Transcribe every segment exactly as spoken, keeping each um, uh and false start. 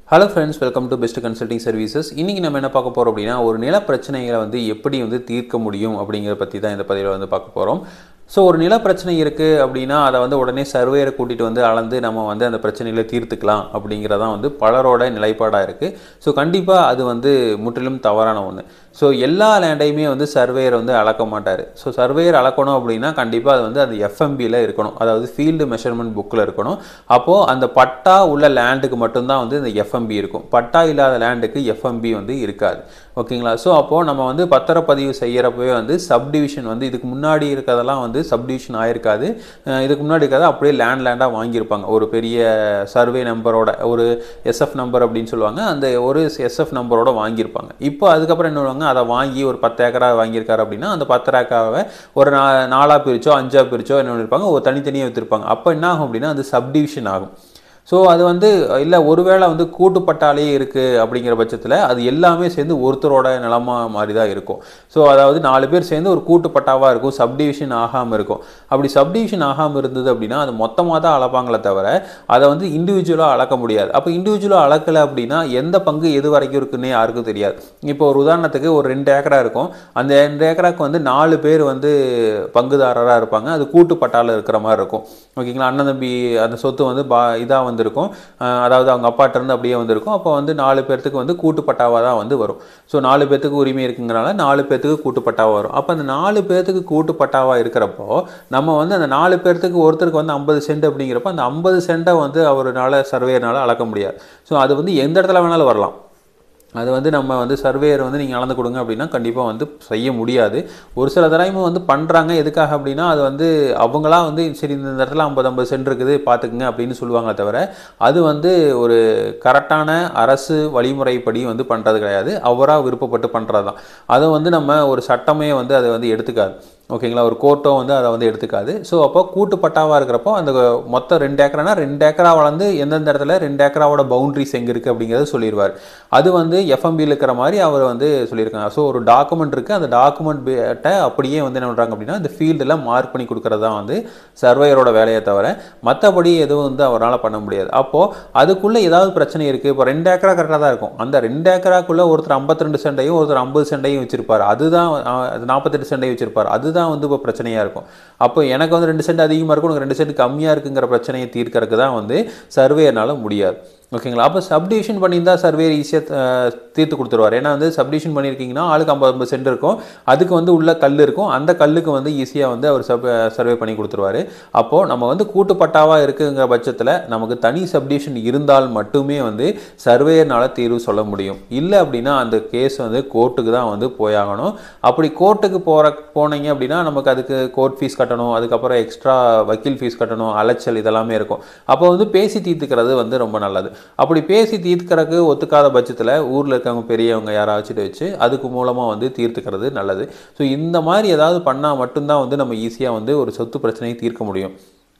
Hello friends, welcome to Best Consulting Services. இன்னைக்கு நம்ம என்ன பார்க்க போறோம் அப்படினா ஒரு நில பிரச்சனைகளை வந்து எப்படி வந்து தீர்க்க முடியும் அப்படிங்கற பத்தி தான் இந்த பதிவுல வந்து பார்க்க போறோம். சோ ஒரு நில பிரச்சனை இருக்கு அப்படினா அத வந்து உடனே சர்வேயரை கூட்டிட்டு வந்து அளந்து நம்ம வந்து அந்த பிரச்சனைகளை தீர்த்துக்கலாம் அப்படிங்கறத வந்து பலரோட நிலைப்பாடா இருக்கு. சோ கண்டிப்பா அது வந்து முற்றிலும் தவறான ஒண்ணு. சோ எல்லா லேண்டையுமே வந்து சர்வேயர் வந்து அளக்க மாட்டாரு. சோ சர்வேயர் அளக்கணும் அப்படினா கண்டிப்பா அது வந்து அந்த F M B ல இருக்கணும். அதாவது ஃபீல்ட் மெஷர்மென்ட் புக்ல இருக்கணும். அப்போ அந்த பட்டா உள்ள லேண்டுக்கு மட்டும் தான் வந்து இந்த F M B இருக்கும். பட்டா இல்லாத லேண்டுக்கு F M B வந்து இருக்காது. ஓகேங்களா? சோ அப்போ நம்ம வந்து பத்திரப்பதிவு செய்யறப்பவே வந்து சப்டிவிஷன் வந்து இதுக்கு முன்னாடி இருக்கதெல்லாம் வந்து சப்டிவிஷன் ஆயிருக்காது. இதுக்கு முன்னாடி இருக்கத அப்படியே லேண்ட் லேண்டா வாங்கி இருப்பாங்க. ஒரு பெரிய சர்வே நம்பரோட ஒரு S F நம்பர் அப்படினு சொல்வாங்க. அந்த ஒரு S F நம்பரோட வாங்கி இருப்பாங்க. இப்போ அதுக்கு அப்புறம் என்ன பண்ணுவாங்க? அத வாங்கி ஒரு பத்து ஏக்கரா வாங்கி இருக்காரு அப்படினா அந்த பத்து ஏக்கராவை ஒரு நாலா பிரிச்சோ அஞ்சா பிரிச்சோ என்ன பண்ணிருப்பாங்க? ஒரு தனித்தனியா வித்திருப்பாங்க. அப்ப என்ன ஆகும் அப்படினா அது சப்டிவிஷன் ஆகும். சோ அது வந்து இல்ல ஒருவேளை வந்து கூட்டுப்பட்டாலே இருக்கு அப்படிங்கிற பட்சத்துல அது எல்லாமே சேர்ந்து ஒருத்தரோட நிலமா மாதிரி தான் இருக்கும். சோ அதாவது நாலு பேர் சேர்ந்து ஒரு கூட்டுப்பட்டாவா இருக்கும். சப்டிவிஷன் ஆகாம இருக்கும். அப்படி சப்டிவிஷன் ஆகாம இருந்தது அப்படினா அது மொத்தமா தான் அளப்பாங்களே தவிர அத வந்து இன்டிவிஜுவலா அளக்க முடியாது. அப்ப இன்டிவிஜுவலா அளக்கல அப்படினா எந்த பங்கு எது வரைக்கும் இருக்குன்னு யாருக்கும் தெரியாது. இப்போ ஒரு உதாரணத்துக்கு ஒரு ரெண்டு ஏக்கரா இருக்கும். அந்த ரெண்டு ஏக்கராக்கு வந்து நாலு பேர் வந்து பங்குதாரரா இருப்பாங்க. அது கூட்டுப்பட்டால இருக்கிற மாதிரி இருக்கும். ஓகேங்களா? அண்ணன் தம்பி அந்த சொத்து வந்து இதா வந்திருக்கும். அதாவது அவங்க அப்பாட்ட இருந்து அப்படியே வந்திருக்கும். அப்ப வந்து நாலு பேருக்கு வந்து கூட்டுப்பட்டாவா தான் வந்து வரும். சோ நாலு பேருக்கு உரிமை இருக்குங்கறனால நாலு பேருக்கு கூட்டுப்பட்டாவா வரும். அப்ப அந்த நாலு பேருக்கு கூட்டுப்பட்டாவா இருக்கறப்போ நம்ம வந்து அந்த நாலு பேருக்கு ஒருத்தருக்கு வந்து ஐம்பது சென்ட் அப்படிங்கறப்ப அந்த ஐம்பது சென்ட வந்து அவர்னால சர்வேயர்னால அளக்க முடியாது. சோ அது வந்து எந்த இடத்துல வேணாலும் வரலாம். அது வந்து நம்ம வந்து சர்வேயர் வந்து நீங்க அளந்து கொடுங்க அப்படினா கண்டிப்பா வந்து செய்ய முடியாது. ஒரு சில தடவை வந்து பண்றாங்க. எதுக்காக அப்படினா அது வந்து அவங்களா வந்து சரி இந்த இடத்துல ஐம்பது ஐம்பது சென்ட் இருக்குது பாத்துக்கங்க அப்படினு சொல்வாங்க தவிர அது வந்து ஒரு கரெக்ட்டான அரசு வழிமுறைப்படி வந்து பண்றது கிடையாது. அவரா விருப்பப்பட்டு பண்றதுதான். அது வந்து நம்ம ஒரு சட்டமே வந்து அதை வந்து எடுத்துக்காது. ஓகேங்களா? ஒரு கோர்ட்டோ வந்து அத வந்து எடுத்துக்காது. சோ அப்போ கூட்டுப்பட்டாவா இருக்கறப்போ அந்த மொத்த ரெண்டு ஏக்கரானா ரெண்டு ஏக்கரா வளந்து எந்தெந்த இடத்துல ரெண்டு ஏக்கராவோட பவுண்டரிஸ் எங்க இருக்கு அப்படிங்கறத சொல்லிருவார். அது வந்து F M B ல இருக்கிற மாதிரி அவர் வந்து சொல்லிருக்காங்க. சோ ஒரு டாக்குமெண்ட் இருக்கு. அந்த டாக்குமெண்ட்ட அப்படியே வந்து என்ன பண்றாங்க அப்படினா இந்த ஃபீல்ட்ல மார்க் பண்ணி கொடுக்கிறது தான் வந்து சர்வேயரோட வேலையை தவிர மத்தபடி எதுவும் வந்து அவரால பண்ண முடியாது. அப்போ அதுக்குள்ள ஏதாவது பிரச்சனை இருக்கு. இப்போ ரெண்டு ஏக்கரா கரெக்ட்டா தான் இருக்கும். அந்த ரெண்டு ஏக்கராக்குள்ள ஒருத்தர் ஐம்பத்தி ரெண்டு சென்டையும் ஒருத்தர் ஐம்பது சென்டையும் வச்சிருப்பார். அதுதான் நாற்பத்தி எட்டு சென்டையும் வச்சிருப்பார். அது தான் வந்து இப்ப பிரச்சனையா இருக்கும். அப்போ எனக்கு வந்து ரெண்டு சென்ட் அதிகமா இருக்கும். உங்களுக்கு ரெண்டு சென்ட் கம்மியா இருக்குங்கற பிரச்சனையை தீர்க்கறதுக்கு தான் வந்து சர்வேயர்னால முடியாது. ஓகேங்களா? அப்ப சப்டிவிஷன் பண்ணியிருந்தா சர்வேயர் ஈஸியா தீர்த்து கொடுத்துருவார். ஏன்னா வந்து சப்டிவிஷன் பண்ணியிருக்கீங்கன்னா ஆளுக்கு ஐம்பது ஐம்பது சென்ட் இருக்கும். அதுக்கு வந்து உள்ள கல் இருக்கும். அந்த கல்லுக்கு வந்து ஈஸியா வந்து அவர் சர்வே பண்ணி கொடுத்துருவாரு. அப்போ நம்ம வந்து கூட்டுப்பட்டாவா இருக்குங்கிற பட்சத்துல நமக்கு தனி சப்டிவிஷன் இருந்தால் மட்டுமே வந்து சர்வேயர்னால தீர்வு சொல்ல முடியும். இல்ல அப்படின்னா அந்த கேஸ் வந்து கோர்ட்டுக்கு தான் வந்து போயாகணும். அப்படி கோர்ட்டுக்கு போற போனீங்க அப்படின்னா நமக்கு அதுக்கு கோர்ட் ஃபீஸ் கட்டணும். அதுக்கப்புறம் எக்ஸ்ட்ரா வக்கீல் ஃபீஸ் கட்டணும். அலைச்சல் இதெல்லாமே இருக்கும். அப்போ வந்து பேசி தீர்த்துக்கிறது வந்து ரொம்ப நல்லது. அப்படி பேசி தீர்க்கறதுக்கு ஒத்துக்காத பட்சத்துல ஊர்ல இருக்கவங்க பெரியவங்க யாராச்சும் வச்சு அதுக்கு மூலமா வந்து தீர்த்துக்கிறது நல்லது. சோ இந்த மாதிரி ஏதாவது பண்ணா மட்டும் தான் வந்து நம்ம ஈஸியா வந்து ஒரு சொத்து பிரச்சனையை தீர்க்க முடியும்.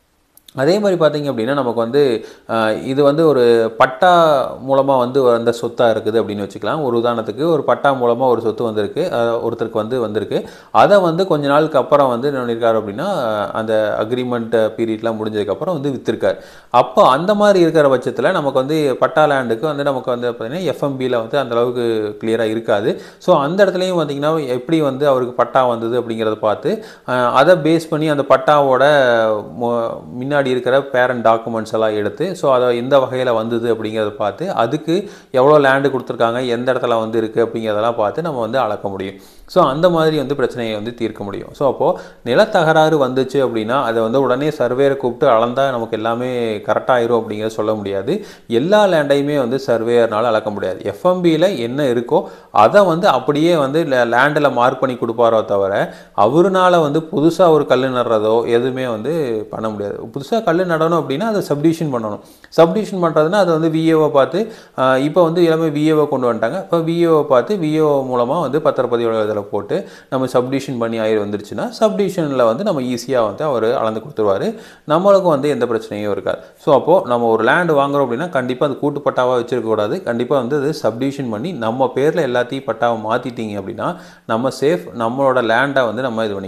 அதே மாதிரி பாத்தீங்க அப்படினா நமக்கு வந்து இது வந்து ஒரு பட்டா மூலமா வந்து அந்த சொத்தா இருக்குது அப்படினு வெச்சுக்கலாம். ஒரு உதாரணத்துக்கு ஒரு பட்டா மூலமா ஒரு சொத்து வந்திருக்கு. ஒருத்தருக்கு வந்து வந்திருக்கு. அத வந்து கொஞ்ச நாளுக்கு அப்புறம் வந்து என்ன பண்ணிருக்காரு அப்படினா அந்த அக்ரிமெண்ட் பீரியட்லாம் முடிஞ்சதுக்கு அப்புறம் வந்து வித்திருக்காரு. அப்போ அந்த மாதிரி இருக்கிற பட்சத்துல நமக்கு வந்து பட்டா லேண்டுக்கு வந்து நமக்கு வந்து பாத்தீங்கன்னா F M B ல வந்து அந்த அளவுக்கு கிளியரா இருக்காது. சோ அந்த இடத்துலயும் பாத்தீங்கன்னா எப்படி வந்து அவருக்கு பட்டா வந்தது அப்படிங்கறத பார்த்து அத பேஸ் பண்ணி அந்த பட்டாவோட முன்னாடி இருக்கிற பேரண்ட் டாக்குமெண்ட்ஸ் எல்லாம் எடுத்து சோ அத எந்த வகையில வந்தது அப்படிங்கறத பார்த்து அதுக்கு எவ்வளவு லேண்ட் கொடுத்திருக்காங்க எந்த இடத்துல வந்து இருக்கு அப்படிங்கறதெல்லாம் பார்த்து நம்ம வந்து அளக்க முடியும். சோ அந்த மாதிரி வந்து பிரச்சனையை வந்து தீர்க்க முடியும். சோ அப்போ நிலத்தகராறு வந்துச்சு அப்படினா அத வந்து உடனே சர்வேயரை கூப்பிட்டு அளந்தா நமக்கு எல்லாமே கரெக்ட்டா ஆயிரும் அப்படிங்கறத சொல்ல முடியாது. எல்லா லேண்டையுமே வந்து சர்வேயர்னால அளக்க முடியாது. F M B ல என்ன இருக்கோ அத வந்து அப்படியே வந்து லேண்ட்ல மார்க் பண்ணி கொடுப்பாரோ தவிர அவர்னால வந்து புதுசா ஒரு கல்லு நடுறதோ எதுவுமே வந்து பண்ண முடியாது. புதுசா கல்லு நடணும் அப்படினா அத சப்டிவிஷன் பண்ணனும். சப்டிவிஷன் பண்றதுனா அது வந்து V A O பார்த்து இப்போ வந்து எல்லாமே V A O கொண்டு வந்துட்டாங்க. இப்போ V A O பார்த்து V A O மூலமா வந்து பத்திரப்பதிவு போட்டு நம்ம சப்டிவிஷன் பண்ணி ஆயி வந்துருச்சுனா சப்டிவிஷன்ல வந்து நம்ம ஈஸியா வந்து அவர் அளந்து கொடுத்துருவாரு. நம்மளுக்கு வந்து எந்த பிரச்சனையும் இருக்காது. சோ அப்போ நம்ம ஒரு லேண்ட் வாங்குறோம் அப்படினா கண்டிப்பா அது கூட்டுப்பட்டாவா வச்சிருக்க கூடாது. கண்டிப்பா வந்து அது சப்டிவிஷன் பண்ணி நம்ம பேர்ல எல்லாத்தையும் பட்டாவை மாத்திட்டீங்க அப்படினா நம்ம சேஃப். நம்மளோட லேண்டை வந்து நம்ம இது பண்ணிக்கலாம்.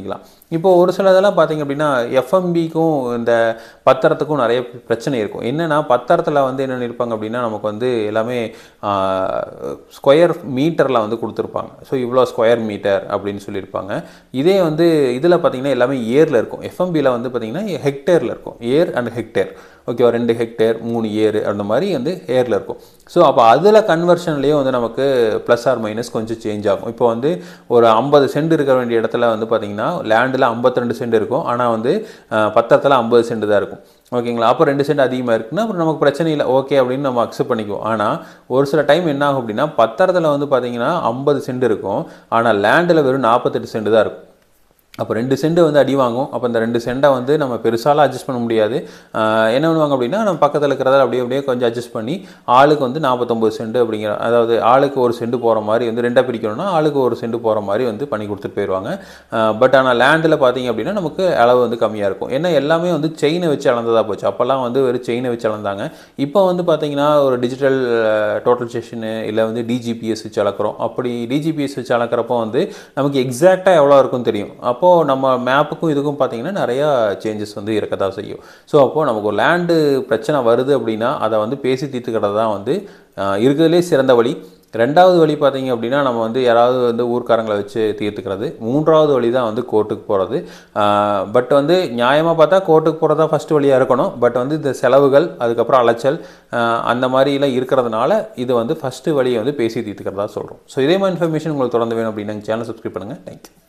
இப்போ ஒரு சில இதெல்லாம் பார்த்தீங்க அப்படின்னா எஃப்எம்பிக்கும் இந்த பத்திரத்துக்கும் நிறைய பிரச்சனை இருக்கும். என்னென்னா பத்திரத்தில் வந்து என்ன இருப்பாங்க அப்படின்னா நமக்கு வந்து எல்லாமே ஸ்கொயர் மீட்டரில் வந்து கொடுத்துருப்பாங்க. ஸோ இவ்வளோ ஸ்கொயர் மீட்டர் அப்படின்னு சொல்லியிருப்பாங்க. இதே வந்து இதில் பார்த்தீங்கன்னா எல்லாமே ஏரில் இருக்கும். எஃப்எம்பியில் வந்து பார்த்தீங்கன்னா ஹெக்டேரில் இருக்கும். Are and hectare. ஓகேவா, ரெண்டு ஹெக்டேர் மூணு ஏர் அந்த மாதிரி வந்து ஏரில் இருக்கும். ஸோ அப்போ அதில் கன்வர்ஷன்லேயே வந்து நமக்கு ப்ளஸ் ஆர் மைனஸ் கொஞ்சம் சேஞ்ச் ஆகும். இப்போ வந்து ஒரு ஐம்பது சென்ட் இருக்க வேண்டிய இடத்துல வந்து பார்த்தீங்கன்னா லேண்டில் ஐம்பத்தி ரெண்டு சென்ட் இருக்கும். ஆனால் வந்து பத்திரத்தில் ஐம்பது சென்ட் தான் இருக்கும். ஓகேங்களா, அப்போ ரெண்டு சென்ட் அதிகமாக இருக்குன்னா அப்புறம் நமக்கு பிரச்சனை இல்லை, ஓகே அப்படின்னு நம்ம அக்செப்ட் பண்ணிக்குவோம். ஆனால் ஒரு சில டைம் என்ன ஆகும் அப்படின்னா பத்திரத்தில் வந்து பார்த்தீங்கன்னா ஐம்பது சென்ட் இருக்கும். ஆனால் லேண்டில் வெறும் நாற்பத்தெட்டு சென்ட் தான் இருக்கும். அப்போ ரெண்டு சென்ட் வந்து அடி வாங்கும். அப்போ இந்த ரெண்டு சென்ட்டை வந்து நம்ம பெருசாலாம் அட்ஜஸ்ட் பண்ண முடியாது. என்ன பண்ணுவாங்க அப்படின்னா நம்ம பக்கத்தில் இருக்கிறதால அப்படியே அப்படியே கொஞ்சம் அட்ஜஸ்ட் பண்ணி ஆளுக்கு வந்து நாற்பத்தொம்பது சென்ட் அப்படிங்கிற, அதாவது ஆளுக்கு ஒரு சென்ட் போகிற மாதிரி வந்து ரெண்டாக பிரிக்கணும்னா ஆளுக்கு ஒரு சென்ட் போகிற மாதிரி வந்து பண்ணி கொடுத்துட்டு போயிடுவாங்க. பட் ஆனால் லேண்டில் பார்த்தீங்க அப்படின்னா நமக்கு அளவு வந்து கம்மியாக இருக்கும். ஏன்னா எல்லாமே வந்து செயினை வச்சு அளந்ததாக போச்சு. அப்போல்லாம் வந்து ஒரு செயினை வச்சு அளந்தாங்க. இப்போ வந்து பார்த்தீங்கன்னா ஒரு டிஜிட்டல் டோட்டல் செஷனு இல்லை வந்து டிஜிபிஎஸ் வச்சு அளக்கிறோம். அப்படி டிஜிபிஎஸ் வச்சு அளக்கிறப்போ வந்து நமக்கு எக்ஸாக்டாக எவ்வளோ இருக்குன்னு தெரியும். அப்போ அப்போது நம்ம மேப்புக்கும் இதுக்கும் பார்த்தீங்கன்னா நிறையா சேஞ்சஸ் வந்து இருக்க தான் செய்யும். ஸோ அப்போது நமக்கு ஒரு லேண்டு பிரச்சனை வருது அப்படின்னா அதை வந்து பேசி தீர்த்துக்கிறது தான் வந்து இருக்கிறதுலே சிறந்த வழி. ரெண்டாவது வழி பார்த்தீங்க அப்படின்னா நம்ம வந்து யாராவது வந்து ஊர்க்காரங்களை வச்சு தீர்த்துக்கிறது. மூன்றாவது வழி தான் வந்து கோர்ட்டுக்கு போகிறது. பட் வந்து நியாயமாக பார்த்தா கோர்ட்டுக்கு போகிறது தான் ஃபஸ்ட்டு வழியாக இருக்கணும். பட் வந்து இந்த செலவுகள் அதுக்கப்புறம் அலைச்சல் அந்த மாதிரிலாம் இருக்கிறதுனால இது வந்து ஃபஸ்ட்டு வழியை வந்து பேசி தீர்த்துக்கிறதா சொல்கிறோம். ஸோ இதே மாதிரி இன்ஃபர்மேஷன் உங்களுக்கு தொடர்ந்து வேணும் அப்படின்னா சேனல் சப்ஸ்கிரைப் பண்ணுங்கள். தேங்க்யூ.